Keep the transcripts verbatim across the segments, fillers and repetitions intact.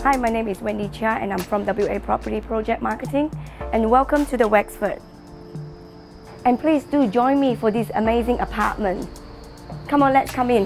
Hi, my name is Wendy Chia and I'm from W A Property Project Marketing, and welcome to the Wexford. And please do join me for this amazing apartment. Come on, let's come in.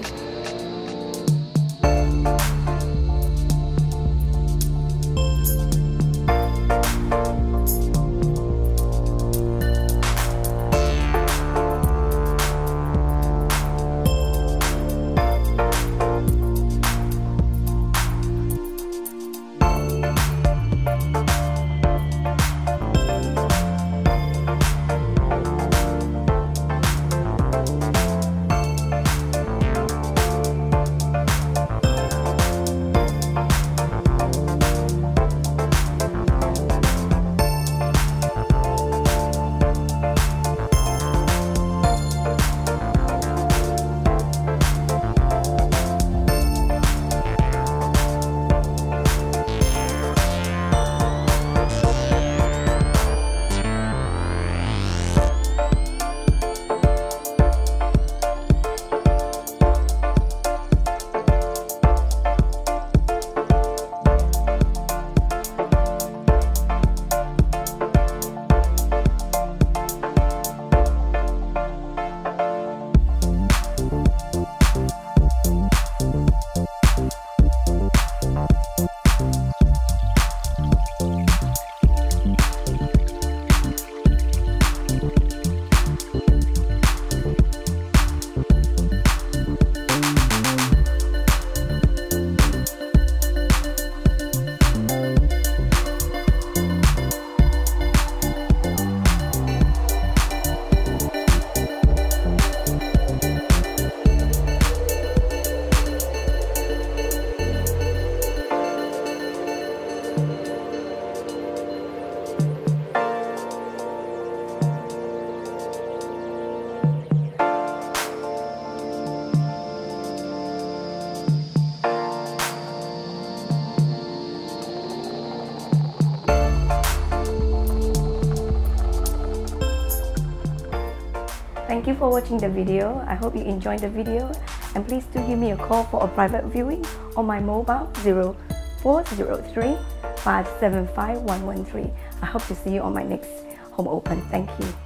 Thank you for watching the video. I hope you enjoyed the video, and please do give me a call for a private viewing on my mobile zero four zero three, five seven five, one one three. I hope to see you on my next home open. Thank you.